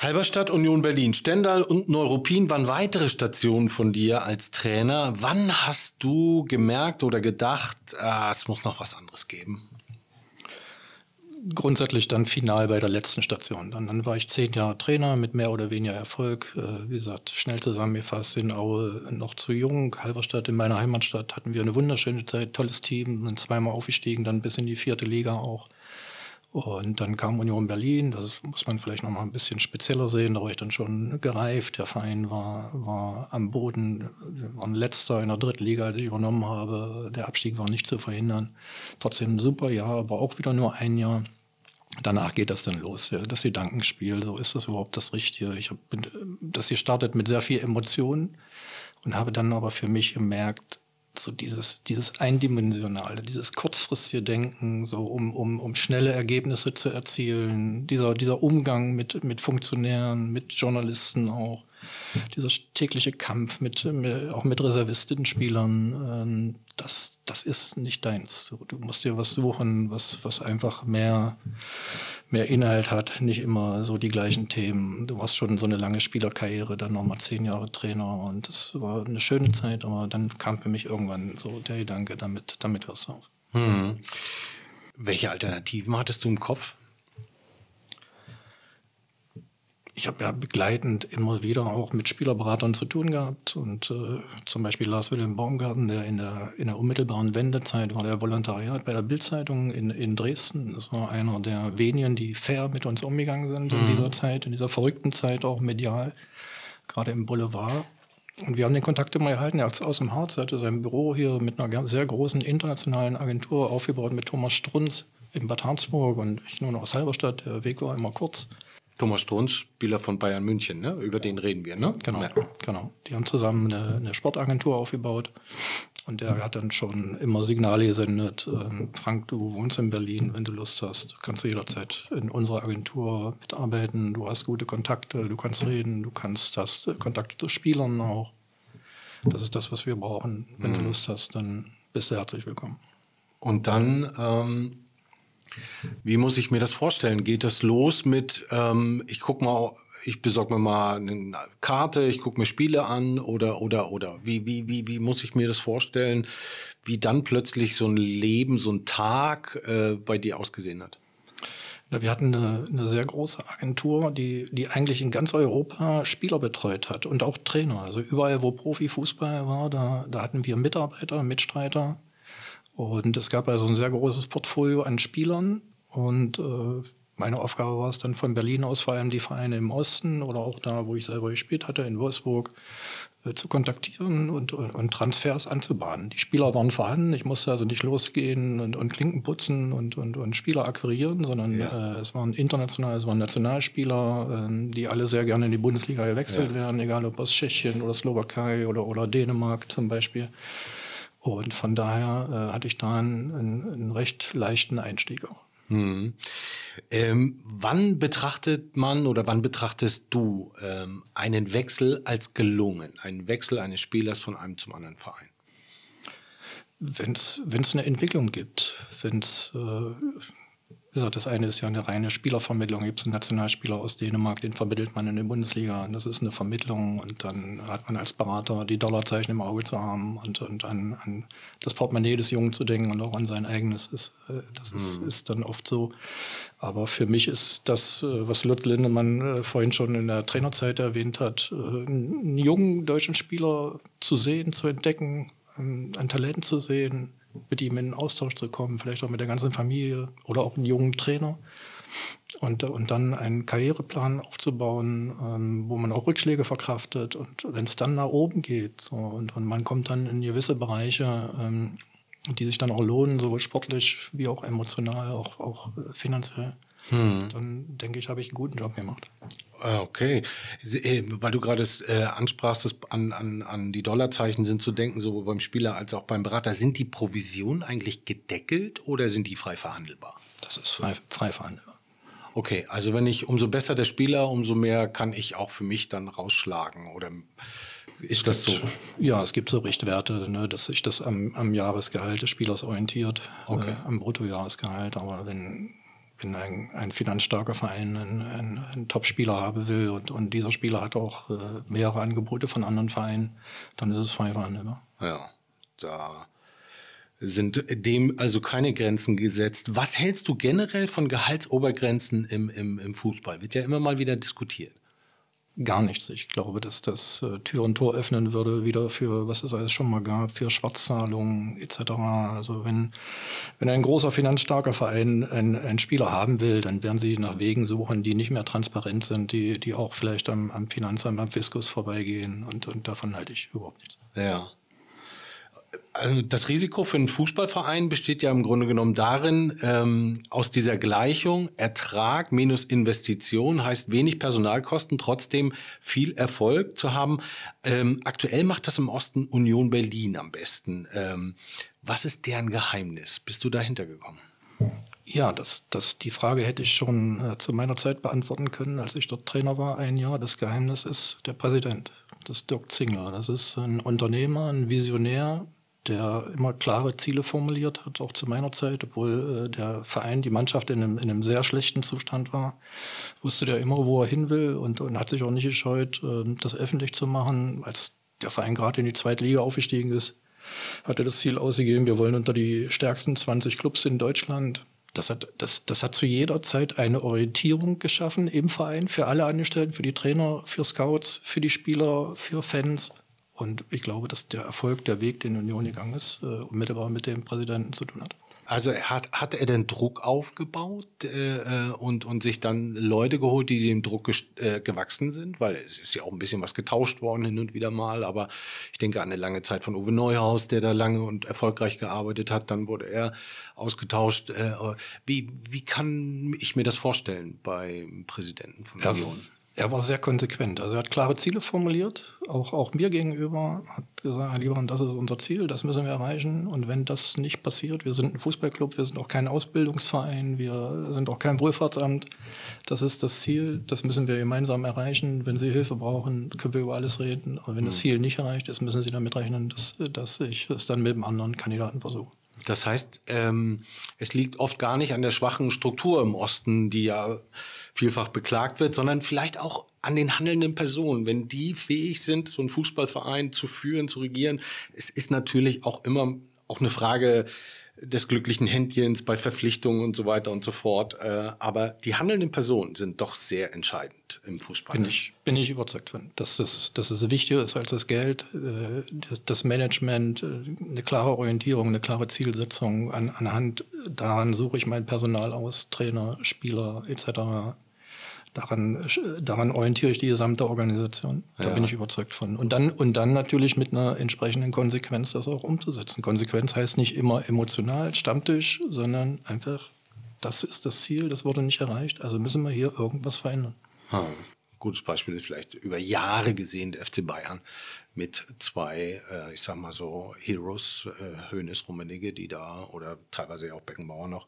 Halberstadt, Union Berlin, Stendal und Neuruppin waren weitere Stationen von dir als Trainer. Wann hast du gemerkt oder gedacht, es muss noch was anderes geben? Grundsätzlich dann final bei der letzten Station. Dann war ich 10 Jahre Trainer mit mehr oder weniger Erfolg. Wie gesagt, schnell zusammengefasst, in Aue noch zu jung. Halberstadt, in meiner Heimatstadt, hatten wir eine wunderschöne Zeit, tolles Team, sind zweimal aufgestiegen, dann bis in die 4. Liga auch. Und dann kam Union Berlin, das muss man vielleicht noch mal ein bisschen spezieller sehen, da war ich dann schon gereift. Der Verein war am Boden, wir waren Letzter in der 3. Liga, als ich übernommen habe. Der Abstieg war nicht zu verhindern. Trotzdem ein super Jahr, aber auch wieder nur ein Jahr. Danach geht das dann los, ja, das Gedankenspiel, so ist das überhaupt das Richtige. Das hier startet mit sehr viel Emotionen und habe dann aber für mich gemerkt, so dieses Eindimensionale, dieses kurzfristige Denken, so um schnelle Ergebnisse zu erzielen, dieser Umgang mit Funktionären, mit Journalisten auch, dieser tägliche Kampf auch mit Reservistenspielern, das ist nicht deins. Du musst dir was suchen, was einfach mehr Inhalt hat, nicht immer so die gleichen Themen. Du warst schon so eine lange Spielerkarriere, dann nochmal 10 Jahre Trainer und das war eine schöne Zeit, aber dann kam für mich irgendwann so der Gedanke, damit hörst du auf. Welche Alternativen hattest du im Kopf? Ich habe ja begleitend immer wieder auch mit Spielerberatern zu tun gehabt und zum Beispiel Lars-Wilhelm Baumgarten, der in der unmittelbaren Wendezeit war der Volontariat bei der Bild-Zeitung in Dresden. Das war einer der wenigen, die fair mit uns umgegangen sind in dieser Zeit, in dieser verrückten Zeit auch medial, gerade im Boulevard. Und wir haben den Kontakt immer erhalten. Er ist aus dem Harz, er hatte sein Büro hier mit einer sehr großen internationalen Agentur aufgebaut mit Thomas Strunz in Bad Harzburg und ich nun aus Halberstadt. Der Weg war immer kurz. Thomas Strunz, Spieler von Bayern München, ne? Über den reden wir, ne? Genau, genau. Die haben zusammen eine Sportagentur aufgebaut und der hat dann schon immer Signale gesendet. Frank, du wohnst in Berlin, wenn du Lust hast, kannst du jederzeit in unserer Agentur mitarbeiten. Du hast gute Kontakte, du kannst reden, hast Kontakte zu Spielern auch. Das ist das, was wir brauchen. Wenn du Lust hast, dann bist du herzlich willkommen. Und dann wie muss ich mir das vorstellen? Geht das los mit, ich besorge mir mal eine Karte, ich gucke mir Spiele an oder wie muss ich mir das vorstellen, wie dann plötzlich so ein Leben, so ein Tag bei dir ausgesehen hat? Ja, wir hatten eine sehr große Agentur, die eigentlich in ganz Europa Spieler betreut hat und auch Trainer. Also überall, wo Profifußball war, da hatten wir Mitarbeiter, Mitstreiter. Und es gab also ein sehr großes Portfolio an Spielern und meine Aufgabe war es dann von Berlin aus vor allem die Vereine im Osten oder auch da, wo ich selber gespielt hatte, in Wolfsburg, zu kontaktieren und Transfers anzubahnen. Die Spieler waren vorhanden, ich musste also nicht losgehen und Klinken putzen und Spieler akquirieren, sondern es waren Nationalspieler, die alle sehr gerne in die Bundesliga gewechselt werden, egal ob aus Tschechien oder Slowakei oder Dänemark zum Beispiel. Und von daher hatte ich da einen recht leichten Einstieg auch. Wann betrachtest du einen Wechsel als gelungen? Einen Wechsel eines Spielers von einem zum anderen Verein? Wenn es eine Entwicklung gibt, wie gesagt, das eine ist ja eine reine Spielervermittlung. Gibt es einen Nationalspieler aus Dänemark, den vermittelt man in der Bundesliga. Und das ist eine Vermittlung. Und dann hat man als Berater die Dollarzeichen im Auge zu haben und an das Portemonnaie des Jungen zu denken und auch an sein eigenes. Ist dann oft so. Aber für mich ist das, was Lutz Lindemann vorhin schon in der Trainerzeit erwähnt hat, einen jungen deutschen Spieler zu sehen, zu entdecken, ein Talent zu sehen, mit ihm in den Austausch zu kommen, vielleicht auch mit der ganzen Familie oder auch einen jungen Trainer und dann einen Karriereplan aufzubauen, wo man auch Rückschläge verkraftet und wenn es dann nach oben geht und man kommt dann in gewisse Bereiche, die sich dann auch lohnen, sowohl sportlich wie auch emotional, auch finanziell, dann denke ich, habe ich einen guten Job gemacht. Okay, weil du gerade ansprachst, dass an die Dollarzeichen sind zu denken, sowohl beim Spieler als auch beim Berater. Sind die Provisionen eigentlich gedeckelt oder sind die frei verhandelbar? Das ist frei verhandelbar. Okay, also umso besser der Spieler, umso mehr kann ich auch für mich dann rausschlagen oder ist das so? Ja, es gibt so Richtwerte, ne, dass sich das am Jahresgehalt des Spielers orientiert, okay. Am Bruttojahresgehalt, aber wenn wenn ein finanzstarker Verein einen Top-Spieler haben will und dieser Spieler hat auch mehrere Angebote von anderen Vereinen, dann ist es frei verhandelbar. Ja, da sind dem also keine Grenzen gesetzt. Was hältst du generell von Gehaltsobergrenzen im Fußball? Wird ja immer mal wieder diskutiert. Gar nichts. Ich glaube, dass das Tür und Tor öffnen würde, wieder für, was es alles schon mal gab, für Schwarzzahlungen etc. Also wenn ein großer finanzstarker Verein einen Spieler haben will, dann werden sie nach Wegen suchen, die nicht mehr transparent sind, die auch vielleicht am Finanzamt, am Fiskus vorbeigehen und davon halte ich überhaupt nichts. Ja. Also das Risiko für einen Fußballverein besteht ja im Grunde genommen darin, aus dieser Gleichung Ertrag minus Investition heißt wenig Personalkosten, trotzdem viel Erfolg zu haben. Aktuell macht das im Osten Union Berlin am besten. Was ist deren Geheimnis? Bist du dahinter gekommen? Ja, die Frage hätte ich schon zu meiner Zeit beantworten können, als ich dort Trainer war, ein Jahr. Das Geheimnis ist der Präsident, das ist Dirk Zingler. Das ist ein Unternehmer, ein Visionär, der immer klare Ziele formuliert hat, auch zu meiner Zeit, obwohl der Verein, die Mannschaft in einem sehr schlechten Zustand war, wusste der immer, wo er hin will und hat sich auch nicht gescheut, das öffentlich zu machen. Als der Verein gerade in die zweite Liga aufgestiegen ist, hat er das Ziel ausgegeben, wir wollen unter die stärksten 20 Clubs in Deutschland. Das hat zu jeder Zeit eine Orientierung geschaffen im Verein, für alle Angestellten, für die Trainer, für Scouts, für die Spieler, für Fans. Und ich glaube, dass der Erfolg, der Weg, den Union gegangen ist, unmittelbar mit dem Präsidenten zu tun hat. Also hat er den Druck aufgebaut und sich dann Leute geholt, die dem Druck gewachsen sind? Weil es ist ja auch ein bisschen was getauscht worden hin und wieder mal. Aber ich denke an eine lange Zeit von Uwe Neuhaus, der da lange und erfolgreich gearbeitet hat. Dann wurde er ausgetauscht. Wie kann ich mir das vorstellen beim Präsidenten von Union? Er war sehr konsequent. Also er hat klare Ziele formuliert, auch mir gegenüber. Hat gesagt, Herr Liebermann, das ist unser Ziel, das müssen wir erreichen. Und wenn das nicht passiert, wir sind ein Fußballclub, wir sind auch kein Ausbildungsverein, wir sind auch kein Wohlfahrtsamt. Das ist das Ziel, das müssen wir gemeinsam erreichen. Wenn Sie Hilfe brauchen, können wir über alles reden. Und wenn das Ziel nicht erreicht ist, müssen Sie damit rechnen, dass ich es dann mit einem anderen Kandidaten versuche. Das heißt, es liegt oft gar nicht an der schwachen Struktur im Osten, die ja vielfach beklagt wird, sondern vielleicht auch an den handelnden Personen. Wenn die fähig sind, so einen Fußballverein zu führen, zu regieren, es ist natürlich auch immer auch eine Frage des glücklichen Händchens bei Verpflichtungen und so weiter und so fort. Aber die handelnden Personen sind doch sehr entscheidend im Fußball. Bin ich überzeugt von, dass es wichtiger ist als das Geld, das Management, eine klare Orientierung, eine klare Zielsetzung. Anhand daran suche ich mein Personal aus, Trainer, Spieler etc. Daran orientiere ich die gesamte Organisation. Da bin ich überzeugt von. Und dann natürlich mit einer entsprechenden Konsequenz das auch umzusetzen. Konsequenz heißt nicht immer emotional, Stammtisch, sondern einfach, das ist das Ziel, das wurde nicht erreicht, also müssen wir hier irgendwas verändern. Gutes Beispiel ist vielleicht über Jahre gesehen der FC Bayern mit zwei, ich sag mal so, Heroes, Hoeneß, Rummenigge, die da, oder teilweise auch Beckenbauer noch,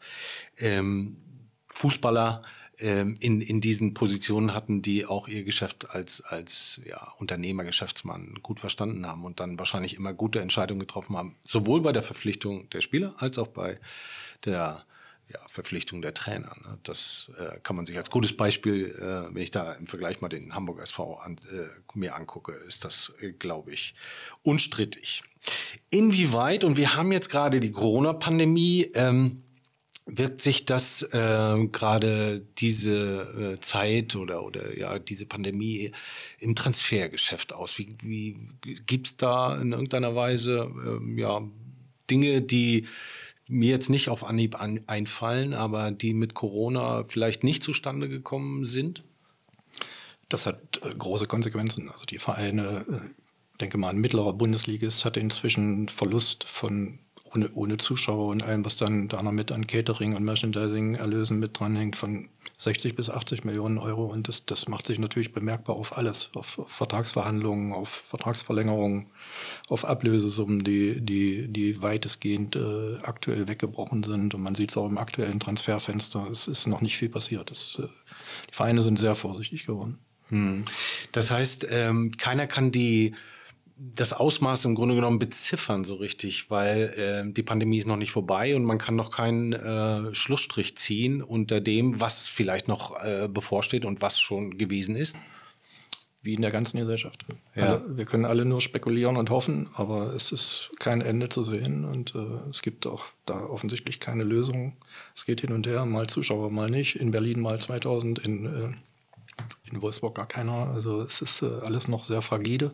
Fußballer in diesen Positionen hatten, die auch ihr Geschäft als Unternehmer, Geschäftsmann gut verstanden haben und dann wahrscheinlich immer gute Entscheidungen getroffen haben, sowohl bei der Verpflichtung der Spieler als auch bei der Verpflichtung der Trainer. Ne? Das kann man sich als gutes Beispiel, wenn ich da im Vergleich mal den Hamburger SV mir angucke, ist das, glaube ich, unstrittig. Inwieweit, und wir haben jetzt gerade die Corona-Pandemie, wirkt sich das gerade diese Zeit oder diese Pandemie im Transfergeschäft aus? Wie gibt's da in irgendeiner Weise Dinge, die mir jetzt nicht auf Anhieb einfallen, aber die mit Corona vielleicht nicht zustande gekommen sind? Das hat große Konsequenzen. Also die Vereine, denke mal, ein mittlerer Bundesligist hat inzwischen Verlust von ohne Zuschauer und allem, was dann da noch mit an Catering und Merchandising-Erlösen mit dranhängt, von 60 bis 80 Millionen Euro. Und das macht sich natürlich bemerkbar auf alles, auf Vertragsverhandlungen, auf Vertragsverlängerungen, auf Ablösesummen, die weitestgehend aktuell weggebrochen sind. Und man sieht es auch im aktuellen Transferfenster, es ist noch nicht viel passiert. Die Vereine sind sehr vorsichtig geworden. Das heißt, keiner kann die das Ausmaß im Grunde genommen beziffern so richtig, weil die Pandemie ist noch nicht vorbei und man kann noch keinen Schlussstrich ziehen unter dem, was vielleicht noch bevorsteht und was schon gewesen ist. Wie in der ganzen Gesellschaft. Ja. Also, wir können alle nur spekulieren und hoffen, aber es ist kein Ende zu sehen und es gibt auch da offensichtlich keine Lösung. Es geht hin und her, mal Zuschauer, mal nicht. In Berlin mal 2000, in Wolfsburg gar keiner. Also es ist alles noch sehr fragile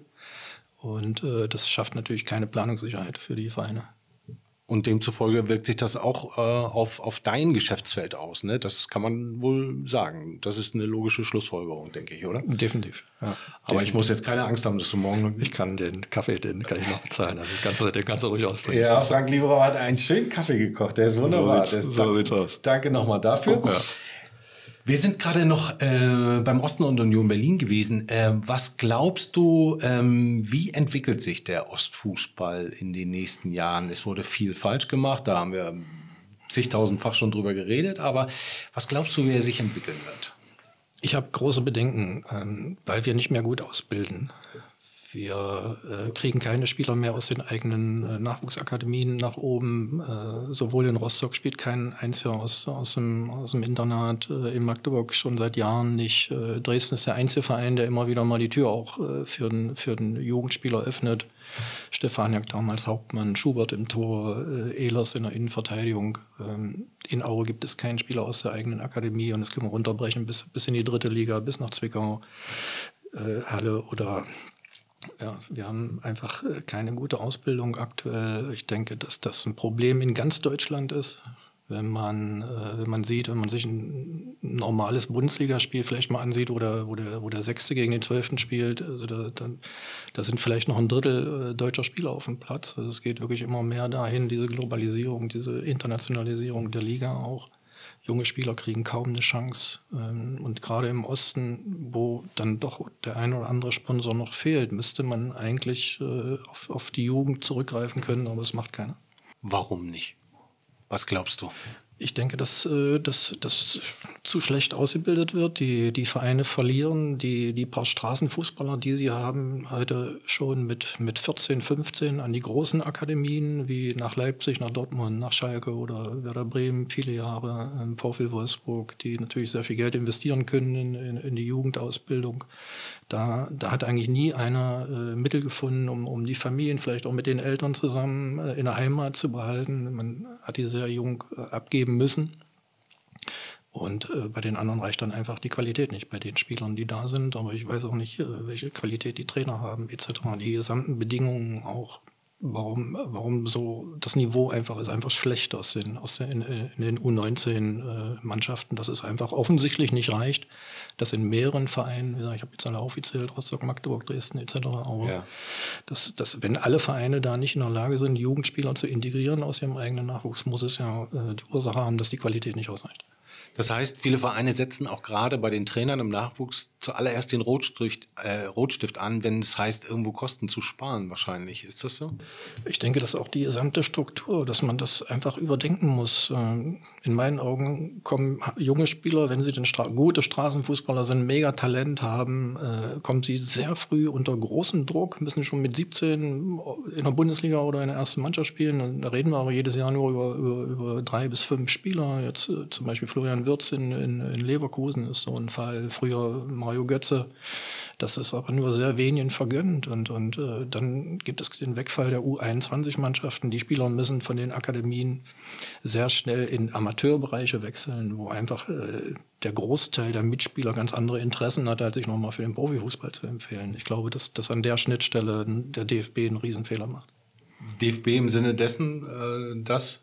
und das schafft natürlich keine Planungssicherheit für die Vereine. Und demzufolge wirkt sich das auch auf dein Geschäftsfeld aus, ne? Das kann man wohl sagen. Das ist eine logische Schlussfolgerung, denke ich, oder? Definitiv, ja. Aber ich muss jetzt keine Angst haben, dass du morgen... Ich kann den Kaffee, den kann ich noch bezahlen. Also den kannst du ruhig austrinken. Ja, Frank Lieberauer hat einen schönen Kaffee gekocht. Der ist wunderbar. Danke nochmal dafür. Ja. Wir sind gerade noch beim Osten und Union Berlin gewesen. Was glaubst du, wie entwickelt sich der Ostfußball in den nächsten Jahren? Es wurde viel falsch gemacht, da haben wir zigtausendfach schon drüber geredet. Aber was glaubst du, wie er sich entwickeln wird? Ich habe große Bedenken, weil wir nicht mehr gut ausbilden. Wir kriegen keine Spieler mehr aus den eigenen Nachwuchsakademien nach oben. Sowohl in Rostock spielt kein einziger aus dem Internat, in Magdeburg schon seit Jahren nicht. Dresden ist der einzige Verein, der immer wieder mal die Tür auch für den Jugendspieler öffnet. Stefaniak damals Hauptmann, Schubert im Tor, Ehlers in der Innenverteidigung. In Aue gibt es keinen Spieler aus der eigenen Akademie und es können wir runterbrechen bis in die 3. Liga, bis nach Zwickau, Halle oder... Ja, wir haben einfach keine gute Ausbildung aktuell. Ich denke, dass das ein Problem in ganz Deutschland ist. Wenn man sich ein normales Bundesligaspiel vielleicht mal ansieht, wo der 6. gegen den 12. spielt, also da sind vielleicht noch ein Drittel deutscher Spieler auf dem Platz. Also es geht wirklich immer mehr dahin, diese Globalisierung, diese Internationalisierung der Liga auch. Junge Spieler kriegen kaum eine Chance. Und gerade im Osten, wo dann doch der ein oder andere Sponsor noch fehlt, müsste man eigentlich auf die Jugend zurückgreifen können, aber das macht keiner. Warum nicht? Was glaubst du? Ich denke, dass das zu schlecht ausgebildet wird. Die Vereine verlieren die paar Straßenfußballer, die sie haben, heute schon mit 14, 15 an die großen Akademien, wie nach Leipzig, nach Dortmund, nach Schalke oder Werder Bremen, viele Jahre im VfL Wolfsburg, die natürlich sehr viel Geld investieren können in die Jugendausbildung. Da hat eigentlich nie einer Mittel gefunden, um die Familien vielleicht auch mit den Eltern zusammen in der Heimat zu behalten. Man hat die sehr jung abgeben müssen. Und bei den anderen reicht dann einfach die Qualität nicht, bei den Spielern, die da sind. Aber ich weiß auch nicht, welche Qualität die Trainer haben etc. Die gesamten Bedingungen auch, warum so das Niveau einfach ist einfach schlecht in den U19-Mannschaften, dass es einfach offensichtlich nicht reicht, dass in mehreren Vereinen, ich habe jetzt alle aufgezählt, Rostock, Magdeburg, Dresden etc., aber ja, dass wenn alle Vereine da nicht in der Lage sind, Jugendspieler zu integrieren aus ihrem eigenen Nachwuchs, muss es ja die Ursache haben, dass die Qualität nicht ausreicht. Das heißt, viele Vereine setzen auch gerade bei den Trainern im Nachwuchs zuallererst den Rotstift an, wenn es heißt, irgendwo Kosten zu sparen wahrscheinlich. Ist das so? Ich denke, dass auch die gesamte Struktur, dass man das einfach überdenken muss. In meinen Augen kommen junge Spieler, wenn sie gute Straßenfußballer sind, mega Talent haben, kommen sie sehr früh unter großen Druck, müssen schon mit 17 in der Bundesliga oder in der ersten Mannschaft spielen. Da reden wir aber jedes Jahr nur über 3 bis 5 Spieler. Jetzt zum Beispiel Florian Wirtz in Leverkusen ist so ein Fall. Früher Mario Götze. Das ist aber nur sehr wenigen vergönnt. Und dann gibt es den Wegfall der U21-Mannschaften. Die Spieler müssen von den Akademien sehr schnell in Amateurbereiche wechseln, wo einfach der Großteil der Mitspieler ganz andere Interessen hat, als sich nochmal für den Profifußball zu empfehlen. Ich glaube, dass an der Schnittstelle der DFB einen Riesenfehler macht. DFB im Sinne dessen, dass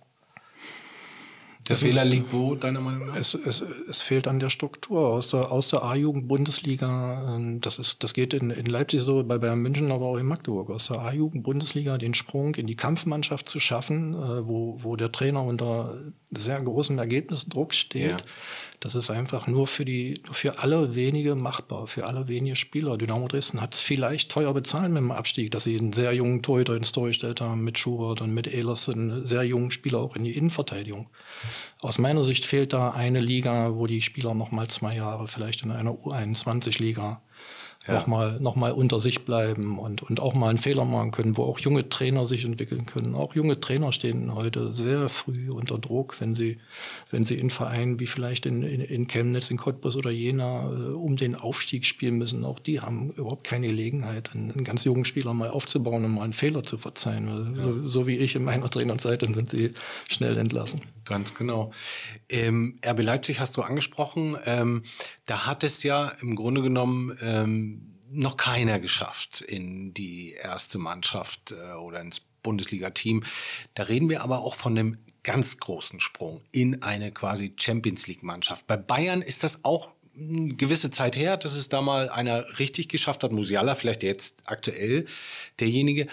der Fehler liegt wo, deiner Meinung nach? Es fehlt an der Struktur. Aus der A-Jugend-Bundesliga, das geht in Leipzig so, bei Bayern München, aber auch in Magdeburg. Aus der A-Jugend-Bundesliga den Sprung in die Kampfmannschaft zu schaffen, wo der Trainer unter sehr großem Ergebnisdruck steht. Ja. Das ist einfach nur für alle wenige machbar, für alle wenige Spieler. Dynamo Dresden hat es vielleicht teuer bezahlt mit dem Abstieg, dass sie einen sehr jungen Torhüter ins Tor gestellt haben, mit Schubert und mit Ehlers, einen sehr jungen Spieler auch in die Innenverteidigung. Aus meiner Sicht fehlt da eine Liga, wo die Spieler noch mal 2 Jahre vielleicht in einer U21-Liga noch mal unter sich bleiben und auch mal einen Fehler machen können, wo auch junge Trainer sich entwickeln können. Auch junge Trainer stehen heute sehr früh unter Druck, wenn sie in Vereinen wie vielleicht in Chemnitz, in Cottbus oder Jena um den Aufstieg spielen müssen. Auch die haben überhaupt keine Gelegenheit, einen ganz jungen Spieler mal aufzubauen und mal einen Fehler zu verzeihen. So wie ich in meiner Trainerzeit, dann sind sie schnell entlassen. Ganz genau. RB Leipzig hast du angesprochen. Da hat es ja im Grunde genommen noch keiner geschafft in die erste Mannschaft oder ins Bundesliga-Team. Da reden wir aber auch von einem ganz großen Sprung in eine quasi Champions-League-Mannschaft. Bei Bayern ist das auch eine gewisse Zeit her, dass es da mal einer richtig geschafft hat. Musiala vielleicht jetzt aktuell derjenige.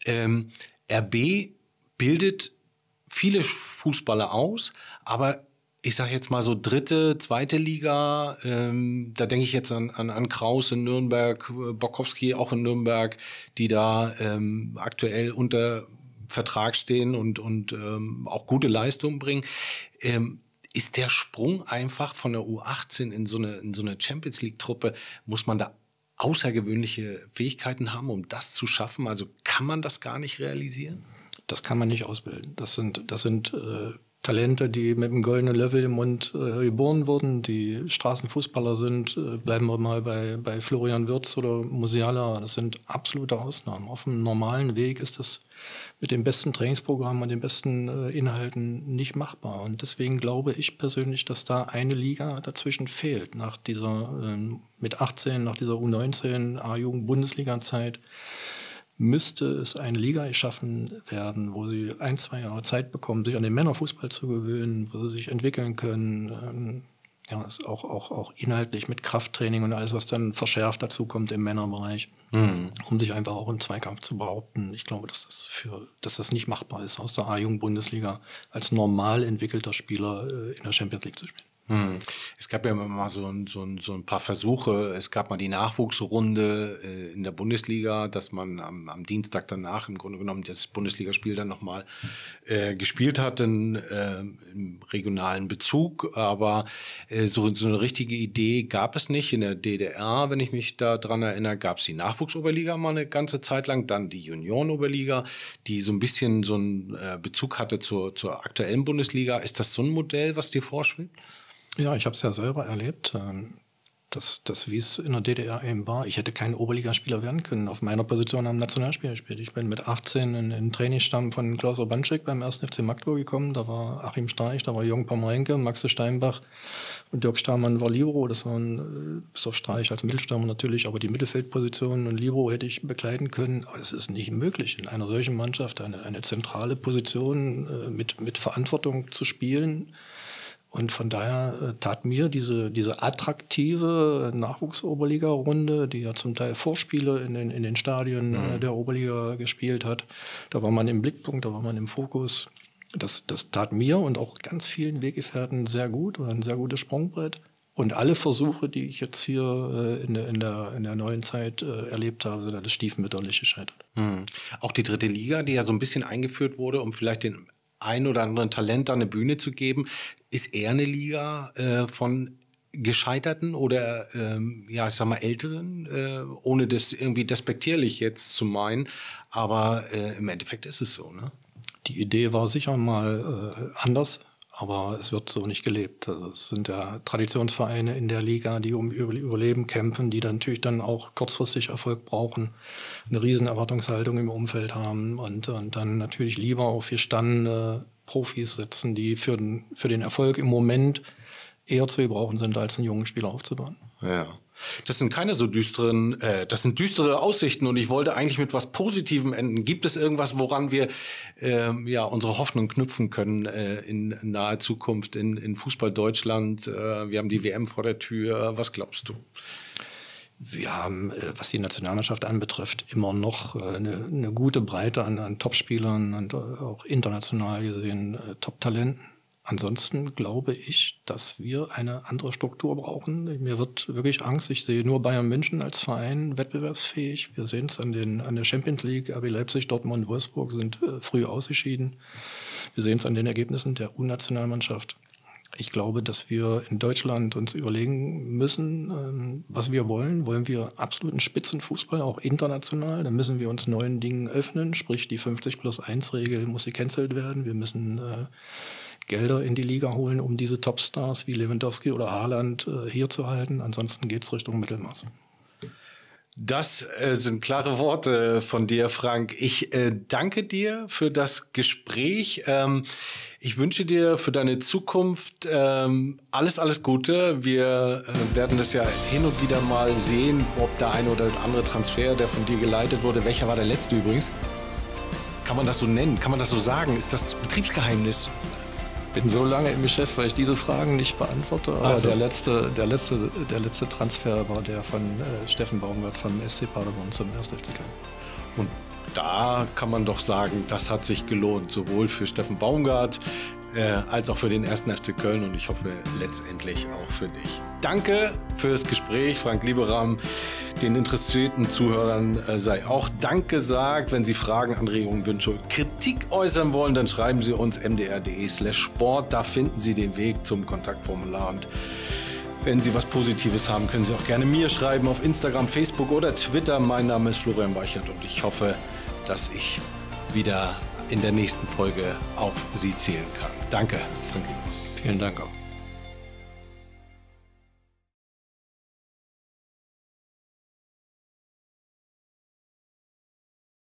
RB bildet viele Fußballer aus, aber ich sage jetzt mal so dritte, zweite Liga, da denke ich jetzt an Kraus in Nürnberg, Bokowski auch in Nürnberg, die da aktuell unter Vertrag stehen und auch gute Leistungen bringen. Ist der Sprung einfach von der U18 in so eine Champions-League-Truppe, muss man da außergewöhnliche Fähigkeiten haben, um das zu schaffen? Also kann man das gar nicht realisieren? Das kann man nicht ausbilden. Das sind Talente, die mit einem goldenen Löffel im Mund geboren wurden, die Straßenfußballer sind. Bleiben wir mal bei Florian Wirtz oder Musiala. Das sind absolute Ausnahmen. Auf einem normalen Weg ist das mit dem besten Trainingsprogramm und den besten Inhalten nicht machbar. Und deswegen glaube ich persönlich, dass da eine Liga dazwischen fehlt. Nach dieser mit 18, nach dieser U19 A-Jugend-Bundesliga-Zeit müsste es eine Liga geschaffen werden, wo sie 1-2 Jahre Zeit bekommen, sich an den Männerfußball zu gewöhnen, wo sie sich entwickeln können. Auch inhaltlich mit Krafttraining und alles, was dann verschärft dazu kommt im Männerbereich, um sich einfach auch im Zweikampf zu behaupten. Ich glaube, dass das nicht machbar ist, aus der A-Jugend-Bundesliga als normal entwickelter Spieler in der Champions League zu spielen. Es gab ja mal so ein paar Versuche. Es gab mal die Nachwuchsrunde in der Bundesliga, dass man am Dienstag danach im Grunde genommen das Bundesligaspiel dann nochmal gespielt hat im regionalen Bezug. Aber so eine richtige Idee gab es nicht. In der DDR, wenn ich mich daran erinnere, gab es die Nachwuchsoberliga mal eine ganze Zeit lang, dann die Junioren-Oberliga, die so ein bisschen so einen Bezug hatte zur aktuellen Bundesliga. Ist das so ein Modell, was dir vorschwebt? Ja, ich habe es ja selber erlebt, wie es in der DDR eben war. Ich hätte kein Oberligaspieler werden können. Auf meiner Position am Nationalspiel gespielt. Ich bin mit 18 in den Trainingsstamm von Klaus Urbanczyk beim 1. FC Magdeburg gekommen. Da war Achim Streich, da war Jürgen Pomrenke, Maxe Steinbach und Dirk Stahlmann war Libero. Das waren bis auf Streich als Mittelstürmer natürlich, aber die Mittelfeldpositionen und Libero hätte ich begleiten können. Aber das ist nicht möglich, in einer solchen Mannschaft eine zentrale Position mit Verantwortung zu spielen. Und von daher tat mir diese attraktive Nachwuchsoberliga-Runde, die ja zum Teil Vorspiele in den Stadien der Oberliga gespielt hat, da war man im Blickpunkt, da war man im Fokus. Das tat mir und auch ganz vielen Weggefährten sehr gut, war ein sehr gutes Sprungbrett. Und alle Versuche, die ich jetzt hier in der neuen Zeit erlebt habe, sind alles stiefmütterlich gescheitert. Auch die dritte Liga, die ja so ein bisschen eingeführt wurde, um vielleicht den ein oder anderen Talent da eine Bühne zu geben, ist eher eine Liga von Gescheiterten oder ich sag mal Älteren, ohne das irgendwie despektierlich jetzt zu meinen, aber im Endeffekt ist es so, ne? Die Idee war sicher mal anders, aber es wird so nicht gelebt. Also es sind ja Traditionsvereine in der Liga, die um Überleben kämpfen, die dann natürlich dann auch kurzfristig Erfolg brauchen, eine riesen Erwartungshaltung im Umfeld haben und dann natürlich lieber auf gestandene Profis setzen, die für den Erfolg im Moment eher zu gebrauchen sind, als einen jungen Spieler aufzubauen. Ja. Das sind keine so düsteren, das sind düstere Aussichten und ich wollte eigentlich mit was Positivem enden. Gibt es irgendwas, woran wir unsere Hoffnung knüpfen können in naher Zukunft in Fußball Deutschland? Wir haben die WM vor der Tür. Was glaubst du? Wir haben, was die Nationalmannschaft anbetrifft, immer noch eine gute Breite an Topspielern und auch international gesehen Top-Talenten. Ansonsten glaube ich, dass wir eine andere Struktur brauchen. Mir wird wirklich Angst. Ich sehe nur Bayern München als Verein wettbewerbsfähig. Wir sehen es an der Champions League. RB Leipzig, Dortmund, Wolfsburg sind früh ausgeschieden. Wir sehen es an den Ergebnissen der U-Nationalmannschaft. Ich glaube, dass wir in Deutschland uns überlegen müssen, was wir wollen. Wollen wir absoluten Spitzenfußball, auch international? Dann müssen wir uns neuen Dingen öffnen. Sprich, die 50+1-Regel muss gecancelt werden. Wir müssen Gelder in die Liga holen, um diese Topstars wie Lewandowski oder Haaland hier zu halten. Ansonsten geht es Richtung Mittelmaß. Das sind klare Worte von dir, Frank. Ich danke dir für das Gespräch. Ich wünsche dir für deine Zukunft alles Gute. Wir werden das ja hin und wieder mal sehen, ob der eine oder andere Transfer, der von dir geleitet wurde, welcher war der letzte übrigens? Kann man das so nennen? Kann man das so sagen? Ist das Betriebsgeheimnis? Bin so lange im Geschäft, weil ich diese Fragen nicht beantworte. Aber der letzte Transfer war der von Steffen Baumgart vom SC Paderborn zum 1. FC Köln. Und da kann man doch sagen, das hat sich gelohnt, sowohl für Steffen Baumgart als auch für den 1. FC Köln und ich hoffe letztendlich auch für dich. Danke fürs Gespräch, Frank Lieberrahm. Den interessierten Zuhörern sei auch Dank gesagt. Wenn Sie Fragen, Anregungen, Wünsche und Kritik äußern wollen, dann schreiben Sie uns mdr.de/sport. Da finden Sie den Weg zum Kontaktformular. Und wenn Sie was Positives haben, können Sie auch gerne mir schreiben auf Instagram, Facebook oder Twitter. Mein Name ist Florian Weichert und ich hoffe, dass ich wieder in der nächsten Folge auf Sie zählen kann. Danke, Frank Lieberrahm. Vielen Dank auch.